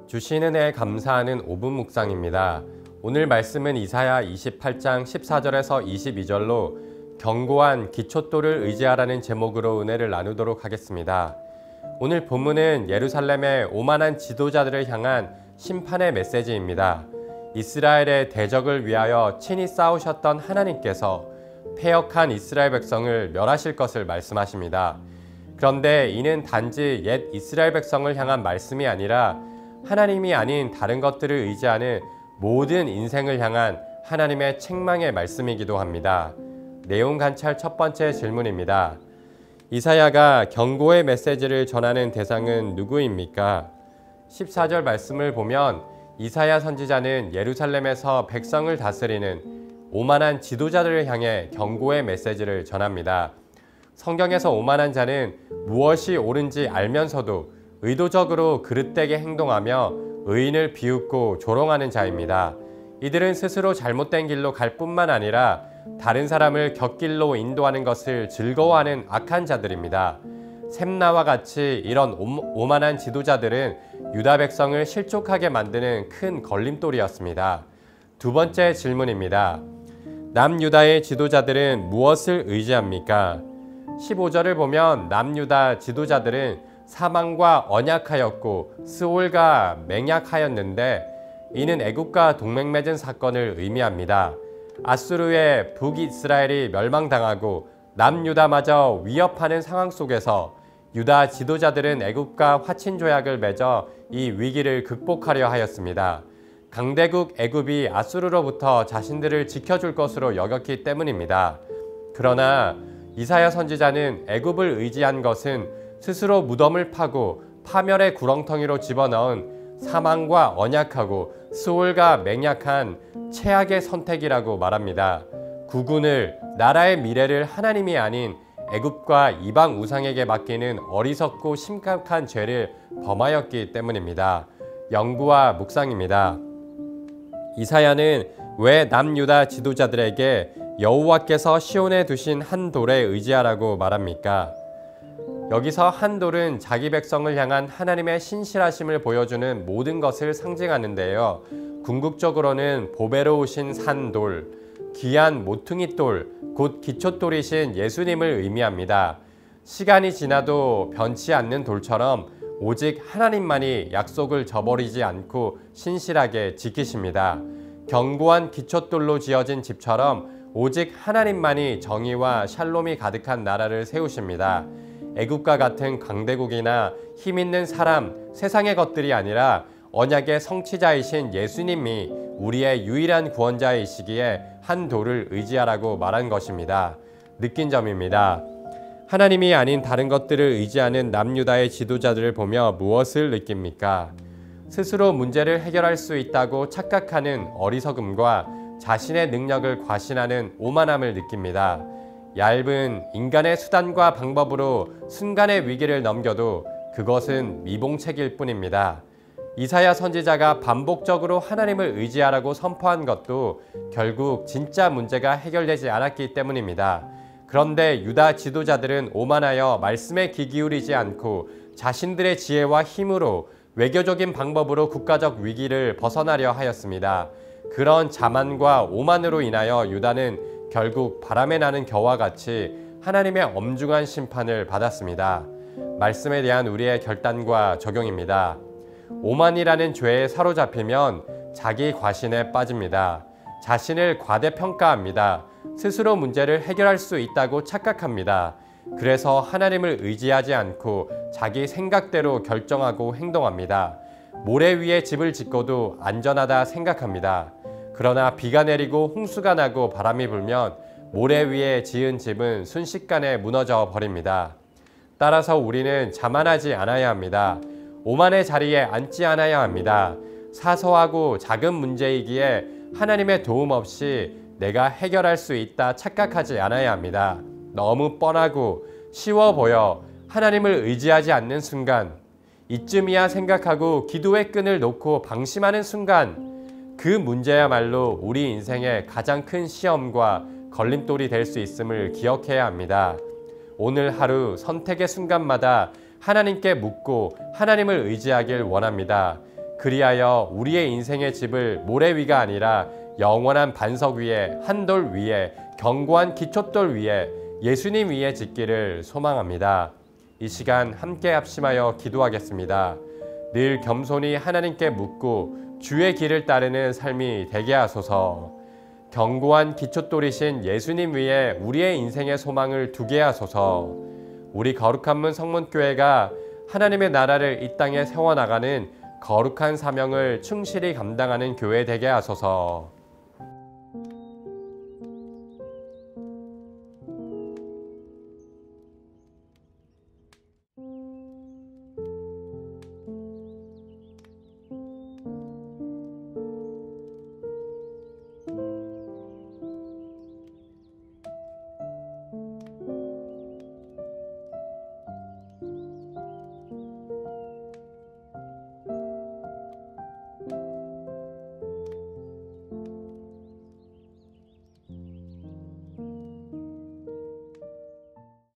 주신 은혜에 감사하는 5분 묵상입니다. 오늘 말씀은 이사야 28장 14절에서 22절로 견고한 기초돌을 의지하라는 제목으로 은혜를 나누도록 하겠습니다. 오늘 본문은 예루살렘의 오만한 지도자들을 향한 심판의 메시지입니다. 이스라엘의 대적을 위하여 친히 싸우셨던 하나님께서 패역한 이스라엘 백성을 멸하실 것을 말씀하십니다. 그런데 이는 단지 옛 이스라엘 백성을 향한 말씀이 아니라 하나님이 아닌 다른 것들을 의지하는 모든 인생을 향한 하나님의 책망의 말씀이기도 합니다. 내용 관찰 첫 번째 질문입니다. 이사야가 경고의 메시지를 전하는 대상은 누구입니까? 14절 말씀을 보면 이사야 선지자는 예루살렘에서 백성을 다스리는 오만한 지도자들을 향해 경고의 메시지를 전합니다. 성경에서 오만한 자는 무엇이 옳은지 알면서도 의도적으로 그릇되게 행동하며 의인을 비웃고 조롱하는 자입니다. 이들은 스스로 잘못된 길로 갈 뿐만 아니라 다른 사람을 곁길로 인도하는 것을 즐거워하는 악한 자들입니다. 샘나와 같이 이런 오만한 지도자들은 유다 백성을 실족하게 만드는 큰 걸림돌이었습니다. 두 번째 질문입니다. 남유다의 지도자들은 무엇을 의지합니까? 15절을 보면 남유다 지도자들은 사망과 언약하였고 스올과 맹약하였는데 이는 애국과 동맹 맺은 사건을 의미합니다. 아수르의 북이스라엘이 멸망당하고 남유다마저 위협하는 상황 속에서 유다 지도자들은 애국과 화친 조약을 맺어 이 위기를 극복하려 하였습니다. 강대국 애굽이 아수르로부터 자신들을 지켜줄 것으로 여겼기 때문입니다. 그러나 이사야 선지자는 애굽을 의지한 것은 스스로 무덤을 파고 파멸의 구렁텅이로 집어넣은 사망과 언약하고 스올과 맹약한 최악의 선택이라고 말합니다. 국군을, 나라의 미래를 하나님이 아닌 애굽과 이방 우상에게 맡기는 어리석고 심각한 죄를 범하였기 때문입니다. 연구와 묵상입니다. 이사야는 왜 남유다 지도자들에게 여호와께서 시온에 두신 한 돌에 의지하라고 말합니까? 여기서 한 돌은 자기 백성을 향한 하나님의 신실하심을 보여주는 모든 것을 상징하는데요. 궁극적으로는 보배로우신 산돌, 귀한 모퉁이돌, 곧 기초돌이신 예수님을 의미합니다. 시간이 지나도 변치 않는 돌처럼 오직 하나님만이 약속을 저버리지 않고 신실하게 지키십니다. 견고한 기초돌로 지어진 집처럼 오직 하나님만이 정의와 샬롬이 가득한 나라를 세우십니다. 애국과 같은 강대국이나 힘있는 사람, 세상의 것들이 아니라 언약의 성취자이신 예수님이 우리의 유일한 구원자이시기에 한 돌을 의지하라고 말한 것입니다. 느낀 점입니다. 하나님이 아닌 다른 것들을 의지하는 남유다의 지도자들을 보며 무엇을 느낍니까? 스스로 문제를 해결할 수 있다고 착각하는 어리석음과 자신의 능력을 과신하는 오만함을 느낍니다. 얇은 인간의 수단과 방법으로 순간의 위기를 넘겨도 그것은 미봉책일 뿐입니다. 이사야 선지자가 반복적으로 하나님을 의지하라고 선포한 것도 결국 진짜 문제가 해결되지 않았기 때문입니다. 그런데 유다 지도자들은 오만하여 말씀에 귀 기울이지 않고 자신들의 지혜와 힘으로 외교적인 방법으로 국가적 위기를 벗어나려 하였습니다. 그런 자만과 오만으로 인하여 유다는 결국 바람에 나는 겨와 같이 하나님의 엄중한 심판을 받았습니다. 말씀에 대한 우리의 결단과 적용입니다. 오만이라는 죄에 사로잡히면 자기 과신에 빠집니다. 자신을 과대평가합니다. 스스로 문제를 해결할 수 있다고 착각합니다. 그래서 하나님을 의지하지 않고 자기 생각대로 결정하고 행동합니다. 모래 위에 집을 짓고도 안전하다 생각합니다. 그러나 비가 내리고 홍수가 나고 바람이 불면 모래 위에 지은 집은 순식간에 무너져 버립니다. 따라서 우리는 자만하지 않아야 합니다. 오만의 자리에 앉지 않아야 합니다. 사소하고 작은 문제이기에 하나님의 도움 없이 내가 해결할 수 있다 착각하지 않아야 합니다. 너무 뻔하고 쉬워 보여 하나님을 의지하지 않는 순간, 이쯤이야 생각하고 기도의 끈을 놓고 방심하는 순간, 그 문제야말로 우리 인생의 가장 큰 시험과 걸림돌이 될 수 있음을 기억해야 합니다. 오늘 하루 선택의 순간마다 하나님께 묻고 하나님을 의지하길 원합니다. 그리하여 우리의 인생의 집을 모래 위가 아니라 영원한 반석 위에, 한돌 위에, 견고한 기초돌 위에, 예수님 위에 짓기를 소망합니다. 이 시간 함께 합심하여 기도하겠습니다. 늘 겸손히 하나님께 묻고 주의 길을 따르는 삶이 되게 하소서. 견고한 기초돌이신 예수님 위에 우리의 인생의 소망을 두게 하소서. 우리 거룩한 문 성문교회가 하나님의 나라를 이 땅에 세워나가는 거룩한 사명을 충실히 감당하는 교회 되게 하소서.